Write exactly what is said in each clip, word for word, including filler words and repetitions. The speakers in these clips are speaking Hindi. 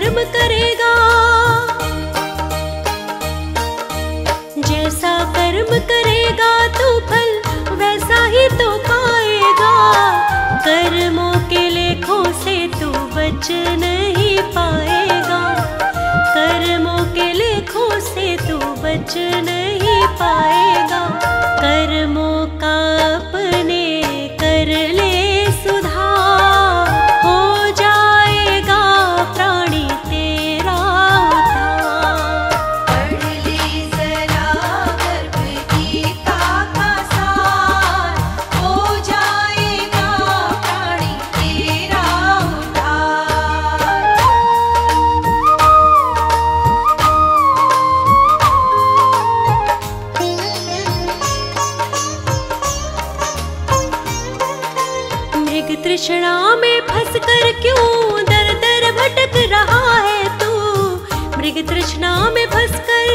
कर्म करेगा, जैसा कर्म करेगा तू फल वैसा ही तो पाएगा। कर्मों के लेखों से तू बच नहीं पाएगा, कर्मों के लेखों से तू बच नहीं पाएगा। कर्मों का अपने कर ले सुधार, हो जाएगा प्राणी तेरा उद्धार। पढ़ ले जरा गर्भ गीता का सार, हो जाएगा प्राणी तेरा उद्धार। मृग तृष्णा में फंस कर क्यों दर दर भटक रहा है तू, मृग तृष्णा में फंस कर,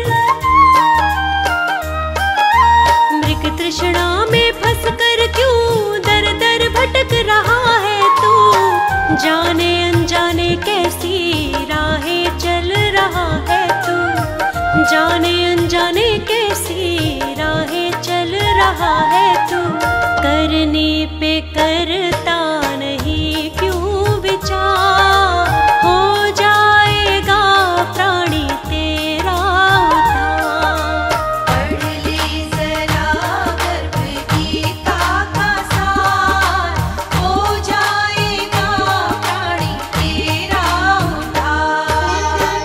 मृग तृष्णा में फंस कर क्यों दर दर भटक रहा है तू। जाने अनजाने कैसी राहें चल रहा है तू, जाने अनजाने कैसी राहें चल रहा है तू। करने पे करता नहीं क्यों विचार, हो जाएगा प्राणी तेरा उद्धार। पढ़ ले जरा गर्भ गीता का सार, हो जाएगा प्राणी तेरा उद्धार।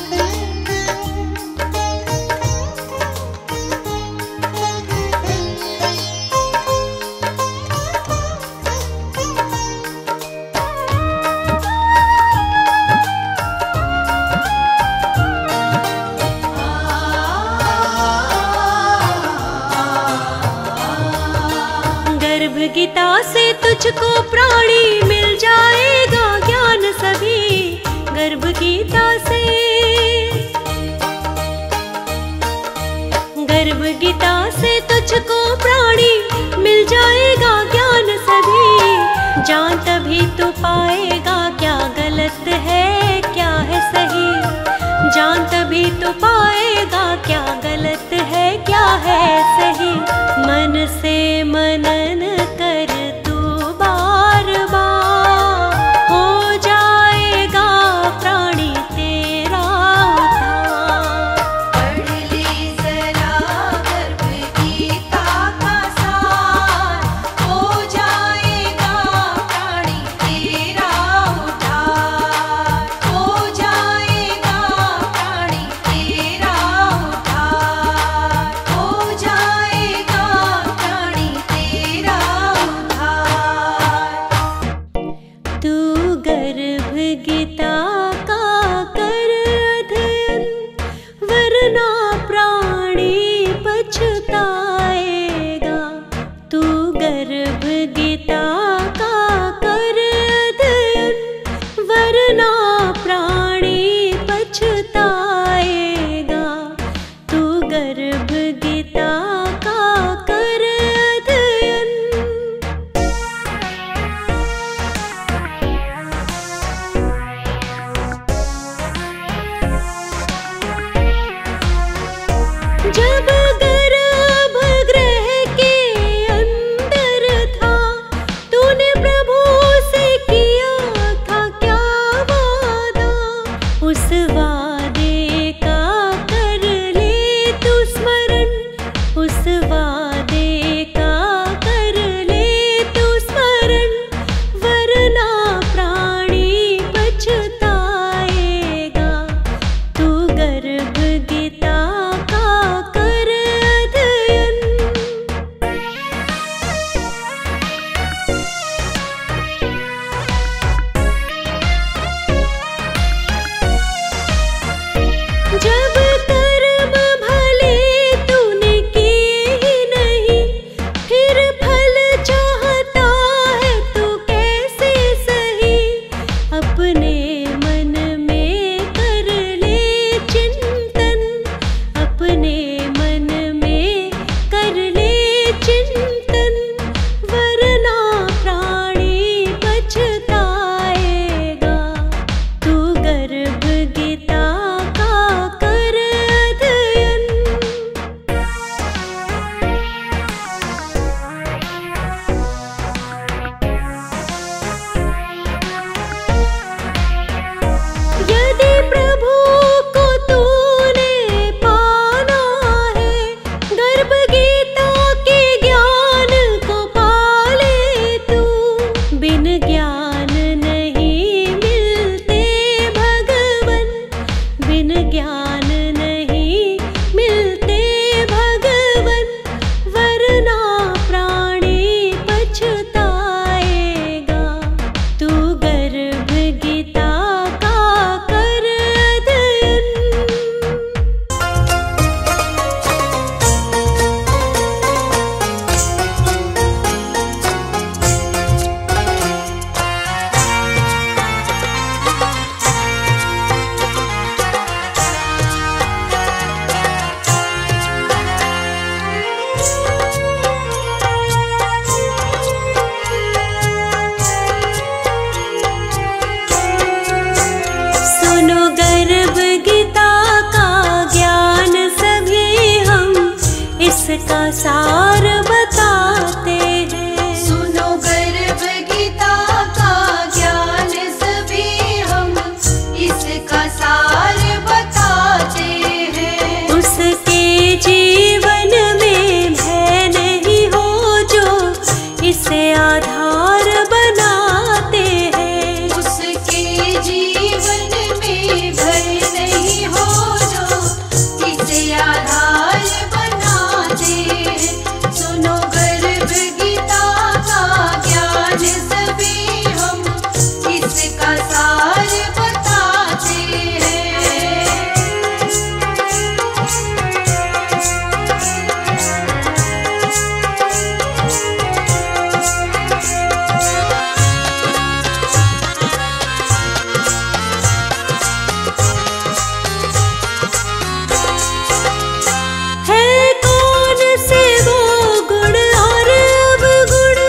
गर्भ गीता से तुझको प्राणी मिल जाएगा ज्ञान सभी, गर्भ गीता से, गर्भ गीता से तुझको प्राणी मिल जाएगा ज्ञान सभी। जान तभी तो पाएगा क्या गलत है क्या है सही, जान तभी तो पाएगा क्या गलत है क्या है सही। मन से मनन कर तू बार बार, हो जाएगा प्राणी तेरा उद्धार। पढ़ ले जरा गर्भ गीता का सार, हो जाएगा प्राणी तेरा उद्धार। हो जाएगा प्राणी तेरा उद्धार। हो जाएगा प्राणी तेरा उद्धार। तू गर्भ गीता का कर अध्ययन, वरना प्राणी पछताएगा। तू गर्भ गीता का कर अध्ययन, वरना प्राणी पछताएगा। तू गर्भ गीता का कर अध्ययन। जब गर्भगृह के अंदर था, तूने प्रभु से किया था क्या वादा, उस वादे का कर ले तू स्मरण, उस वादे का कर ले तू स्मरण। वरना प्राणी पछताएगा। तू गर्भ गीता का कर अध्ययन। जब कर्म भले तूने किए ही नहीं, फिर फल चाहता है तू कैसे सही। अपने मन में कर ले चिंतन, अपने मन में कर ले चिंतन। वरना प्राणी पछताएगा। तू गर्भ इसका सार बताते हैं। सुनो गर्भ गीता का ज्ञान सभी हम इसका सार बताते हैं। उसके जीवन में भय नहीं हो जो इसे आधार बनाते हैं। उसके जीवन में भय नहीं हो जो इसे आधार बनाते हैं। सुनो गर्भ गीता का ज्ञान सभी हम इसका सार बताते हैं। है कौन से वो गुण और अवगुण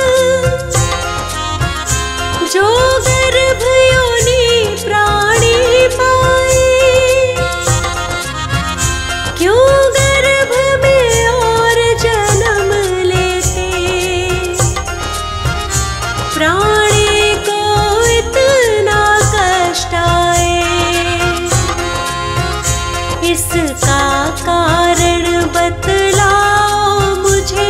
जो गर्भ योनि प्राणी पाए? क्यों गर्भ में और जन्म लेते प्राणी को इतना कष्ट आए? इसका कारण बतलाओ मुझे।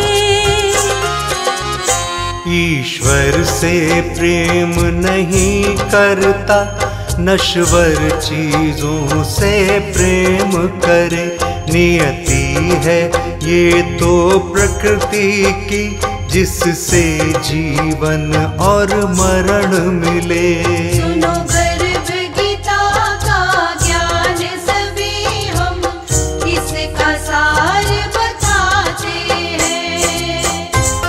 ईश्वर से प्रेम नहीं करता, नश्वर चीजों से प्रेम करे। नियति है ये तो प्रकृति की, जिससे जीवन और मरण मिले। सुनो गर्भ गीता का ज्ञान सभी हम इसका सार बताते हैं।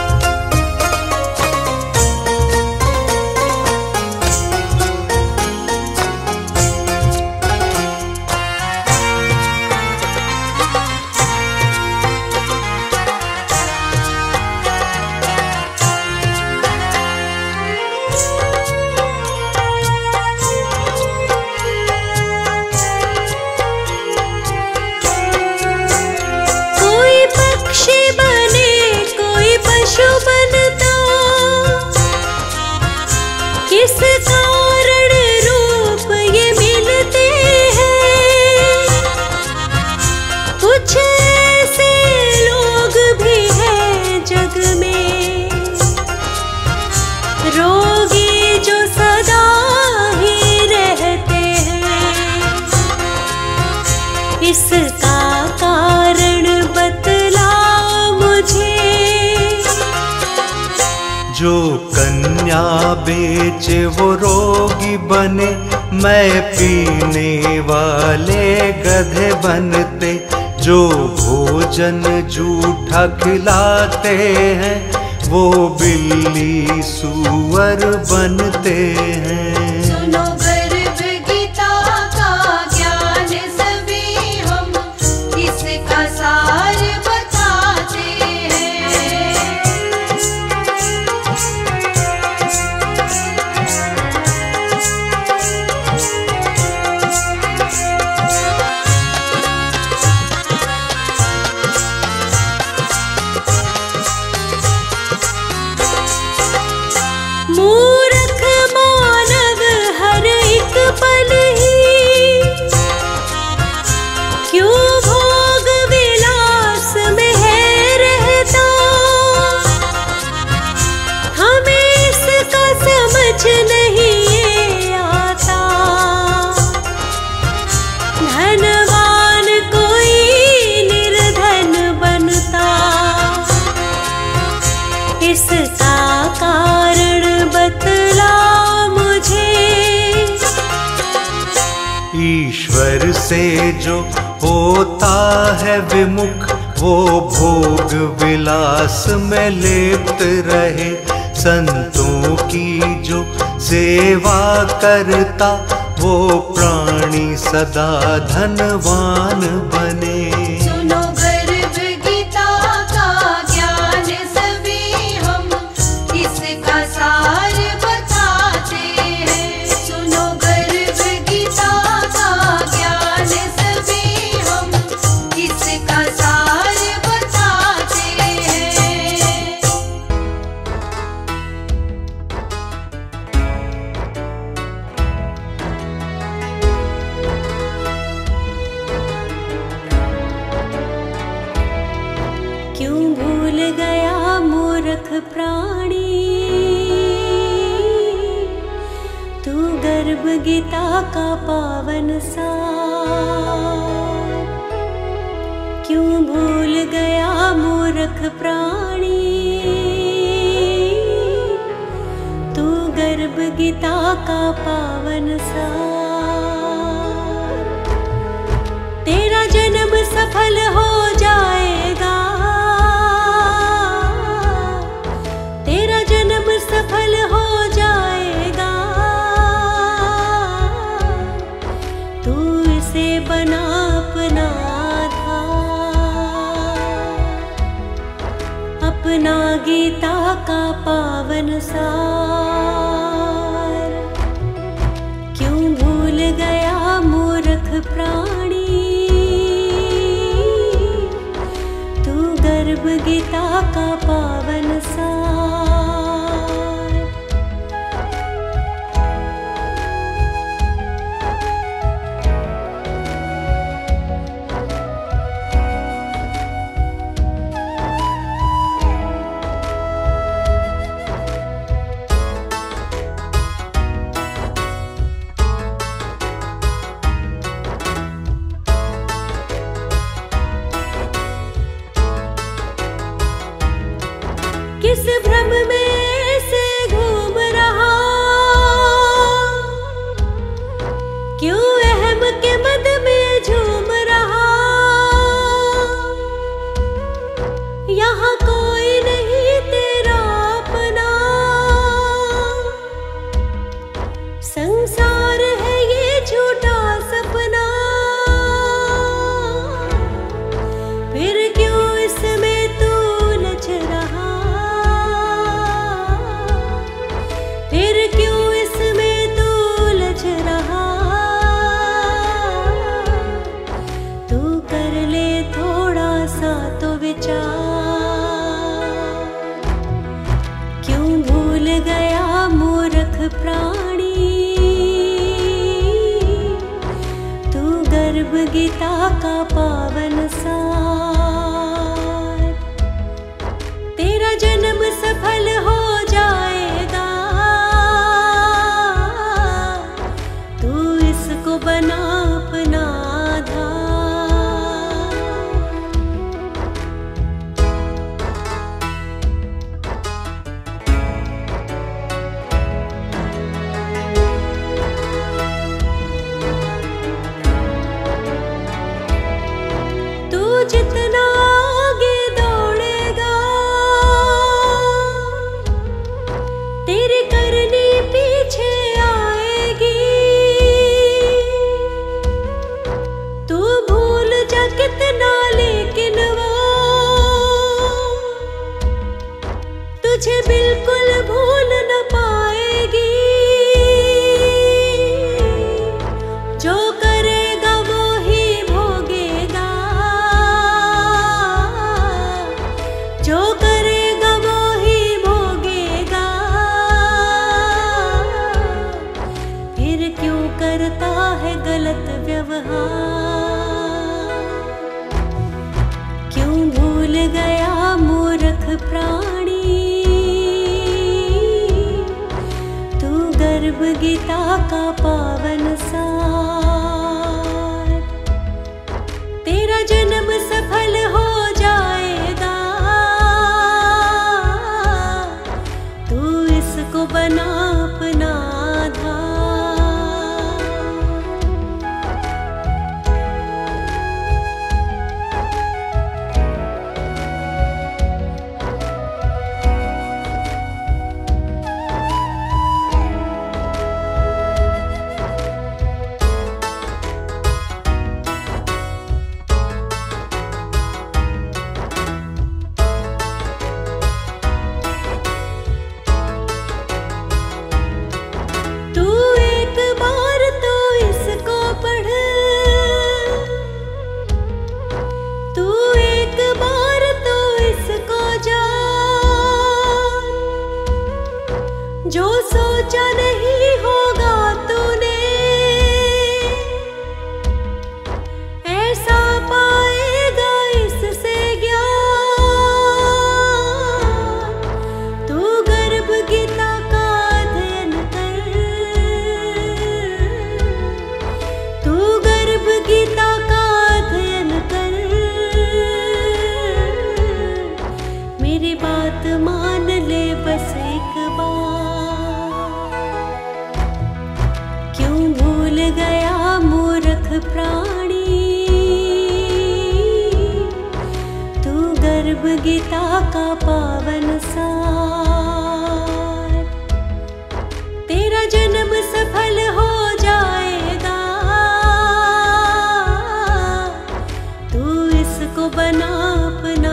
कोई पक्षी बने कोई पशु बनता, किस कारण रूप ये मिलते हैं? कुछ ऐसे लोग भी हैं जग में, रोगी जो सदा ही रहते हैं। इसका कारण बतलाओ मुझे। जो कन्या बेचे वो रोगी बने, मैं पीने वाले गधे बनते। जो भोजन जूठा खिलाते हैं, वो बिल्ली सूअर बनते हैं। सुनो गर्भ गीता का ज्ञान सभी हम इसका सार बताते हैं। मूर्ख मानव हर एक पल ही क्यों भोग विलास में है रहता? हमें इसका समझ नहीं ये आता। धनवान कोई निर्धन बनता, इसका कारण बतलाओ मुझे। ईश्वर से जो होता है विमुख, वो भोग विलास में लिप्त रहे। संतों की जो सेवा करता, वो प्राणी सदा धनवान बने। सुनो गर्भ गीता का ज्ञान सभी हम इसका सार बताते हैं। सुनो गर्भ गीता का ज्ञान सभी हम इसका सार बताते मूरख प्राणी, तू गर्भ गीता का पावन सार। क्यों भूल गया मूरख प्राणी, तू गर्भ गीता का पावन सार। तेरा जन्म सफल हो जाएगा, तेरा जन्म सफल हो जाएगा, तू इसे बना अपना आधार, अपना गीता का पावन सार। क्यों भूल गया मूर्ख प्राणी, तू गर्भ गीता का पावन सार। किस भ्रम में से घूम रहा, क्यों अहम के मद में झूम रहा। यहाँ कोई नहीं तेरा अपना, संसार है ये झूठा सपना। फिर क्यों इसमें तू उलझ रहा, फिर क्यों इसमें तू उलझ रहा। तू कर ले थोड़ा सा तो विचार। क्यों भूल गया मूर्ख प्राणी, तू गर्भ गीता का पावन सार। तेरा जन्म सफल हो जाएगा, तू इसको बना अपना आधार। तू जितना आगे दौड़ेगा, तेरी करनी पीछे आएगी। तू भूल जा कितना लेकिन वो तुझे बिल्कुल भूल न पाएगी। जो करेगा वो ही भोगेगा, जो करेगा वो ही भोगेगा। फिर क्यों करता है गलत व्यवहार। क्यों भूल गया मूर्ख प्राणी, तू गर्भ गीता का पावन सार। तेरा जन्म सफल हो जाएगा, तू इसको बना अपना आधार। प्राणी, तू गर्भ गीता का पावन सार। तेरा जन्म सफल हो जाएगा, तू इसको बना अपना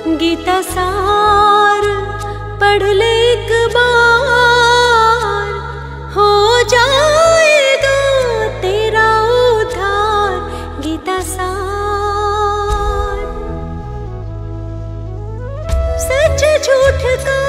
गीता सार पढ़ ले एक बार, हो जाएगा तेरा उद्धार। गीता सार सच झूठ का